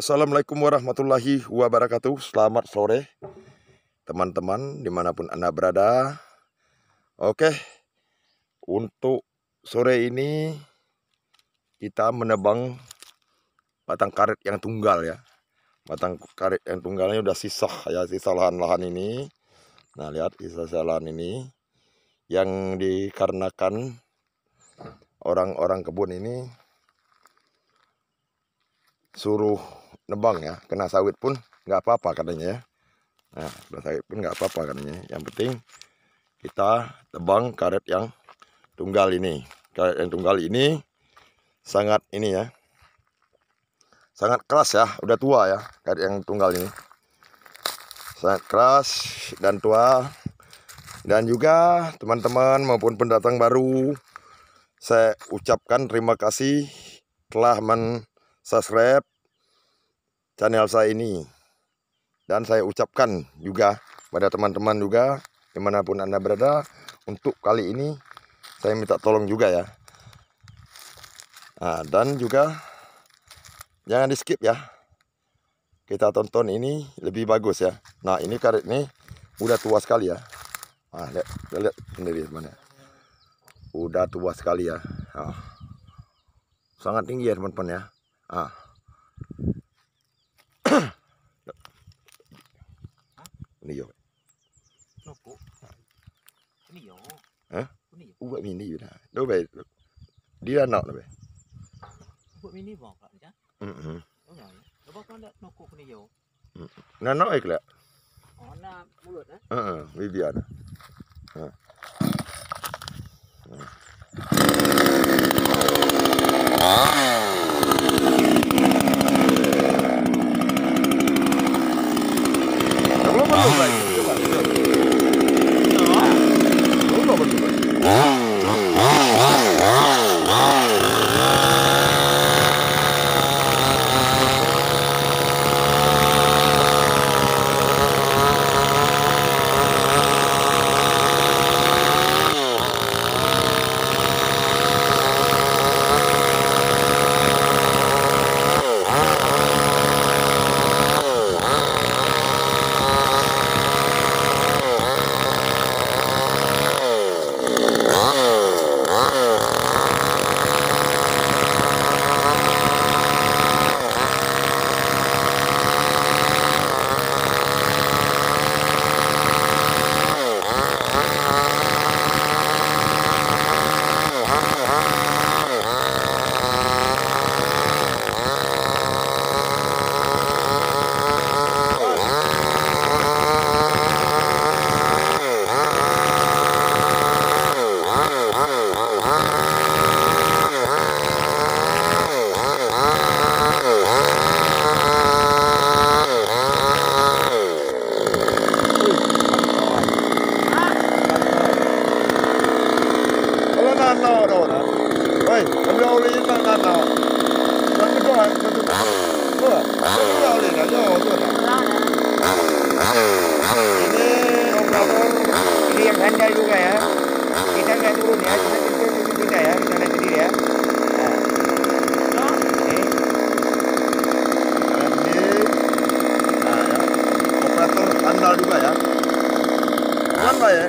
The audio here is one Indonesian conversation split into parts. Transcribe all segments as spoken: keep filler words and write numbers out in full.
Assalamualaikum warahmatullahi wabarakatuh. Selamat sore teman-teman dimanapun Anda berada. Oke, untuk sore ini kita menebang batang karet yang tunggal ya. Batang karet yang tunggalnya udah sisa ya, sisa lahan-lahan ini. Nah lihat sisa lahan ini yang dikarenakan orang-orang kebun ini suruh nebang ya, kena sawit pun nggak apa-apa katanya ya. Nah, kena sawit pun nggak apa-apa katanya. Yang penting kita tebang karet yang tunggal ini. Karet yang tunggal ini sangat ini ya, sangat keras ya, udah tua ya karet yang tunggal ini. Sangat keras dan tua. Dan juga teman-teman maupun pendatang baru, saya ucapkan terima kasih telah men-subscribe channel saya ini. Dan saya ucapkan juga pada teman-teman juga dimanapun Anda berada, untuk kali ini saya minta tolong juga ya. Nah, dan juga jangan di skip ya, kita tonton ini lebih bagus ya. Nah ini karet ini udah tua sekali ya. Nah, lihat, lihat sendiri teman ya, udah tua sekali ya. Nah, sangat tinggi ya teman-teman ya. Nah. Ini yo. Noko. Ini yo. Hah? Ini yo. Buat mini juga. Đâu về. Dia nak đâu về. Buat mini bang kat dia. Mhm. Oh ya. Lepas tu ada noko ni yo. Nah nak ik lah. Oh na mulut eh. Heeh, bibian. Ha. Belum belum lagi. Belum belum lagi. Nano đâu nè. Ôi, em đâu đi nano nano. Nó cứ cho anh nó. Ơ, nó đâu đi nè, cho cho nè. Ini operator ini yang handal juga ya. Kita nggak turun ya, kita kita kita ya, kita naik sendiri ya. Nah, ini. Ini. Nah ya. Operator handal juga ya. Mana ya?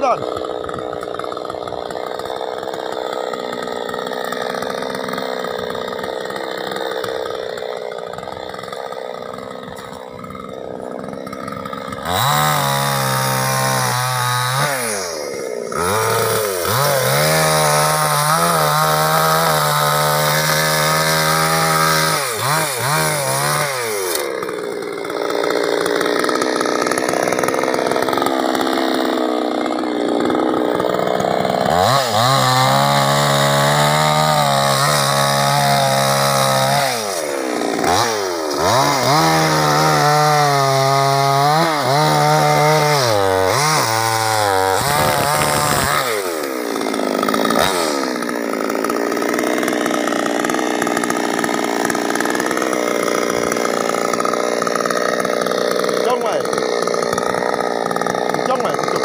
jalan. Trong này, trong này, trong.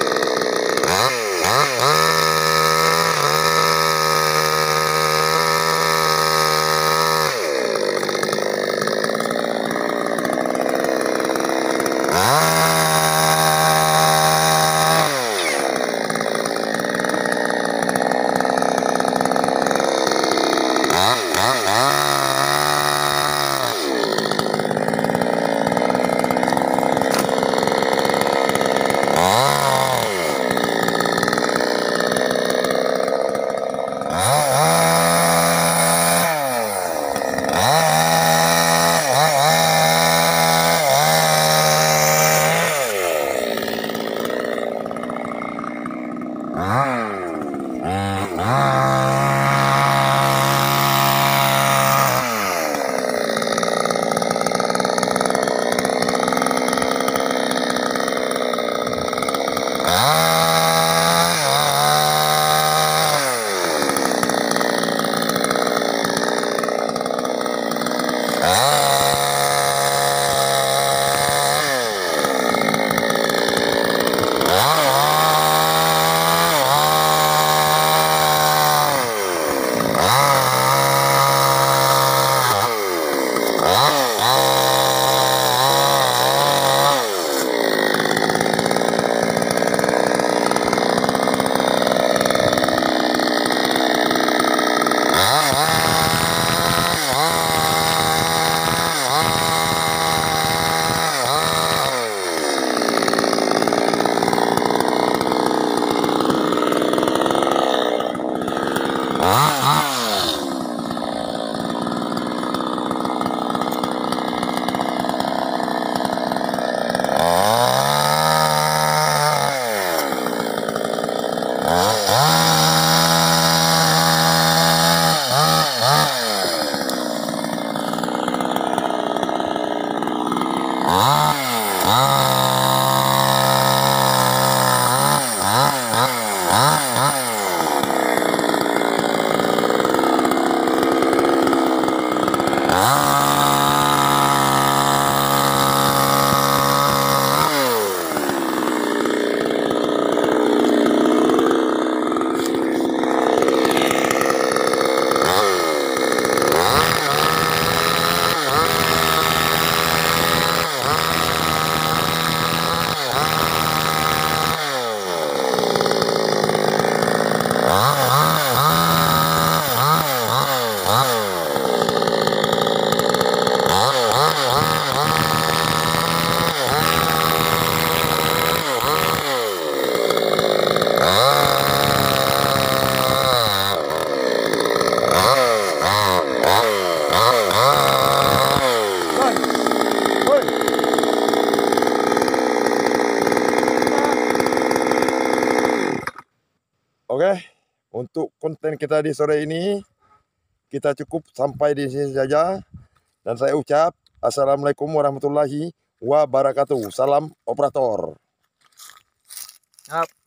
Oke, untuk konten kita di sore ini kita cukup sampai di sini saja. Dan saya ucap assalamualaikum warahmatullahi wabarakatuh. Salam operator. Yap.